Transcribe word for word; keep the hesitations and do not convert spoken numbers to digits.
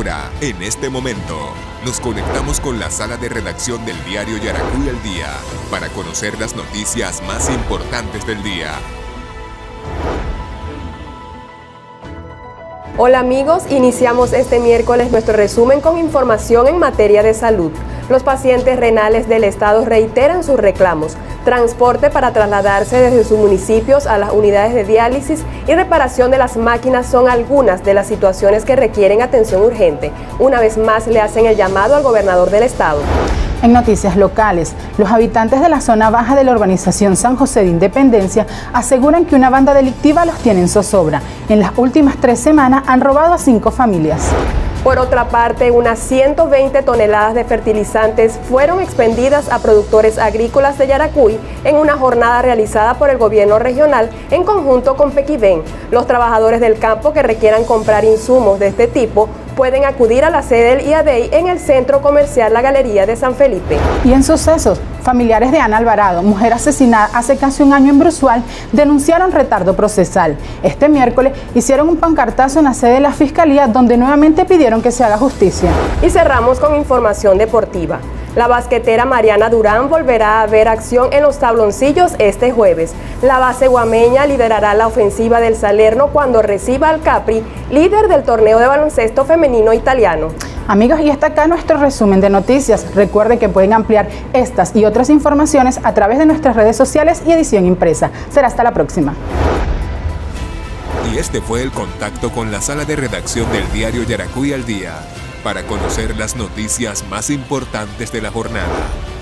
Ahora, en este momento, nos conectamos con la sala de redacción del diario Yaracuy al Día para conocer las noticias más importantes del día. Hola amigos, iniciamos este miércoles nuestro resumen con información en materia de salud. Los pacientes renales del estado reiteran sus reclamos: transporte para trasladarse desde sus municipios a las unidades de diálisis y reparación de las máquinas son algunas de las situaciones que requieren atención urgente. Una vez más le hacen el llamado al gobernador del estado. En noticias locales, los habitantes de la zona baja de la urbanización San José de Independencia aseguran que una banda delictiva los tiene en zozobra. En las últimas tres semanas han robado a cinco familias. Por otra parte, unas ciento veinte toneladas de fertilizantes fueron expendidas a productores agrícolas de Yaracuy en una jornada realizada por el gobierno regional en conjunto con Pequiven. Los trabajadores del campo que requieran comprar insumos de este tipo pueden acudir a la sede del I A D E I en el centro comercial La Galería de San Felipe. Y en sucesos, familiares de Ana Alvarado, mujer asesinada hace casi un año en Brusual, denunciaron retardo procesal. Este miércoles hicieron un pancartazo en la sede de la Fiscalía donde nuevamente pidieron que se haga justicia. Y cerramos con información deportiva. La basquetera Mariana Durán volverá a ver acción en los tabloncillos este jueves. La base guameña liderará la ofensiva del Salerno cuando reciba al Capri, líder del torneo de baloncesto femenino italiano. Amigos, y hasta acá nuestro resumen de noticias. Recuerde que pueden ampliar estas y otras informaciones a través de nuestras redes sociales y edición impresa. Será hasta la próxima. Y este fue el contacto con la sala de redacción del diario Yaracuy al Día para conocer las noticias más importantes de la jornada.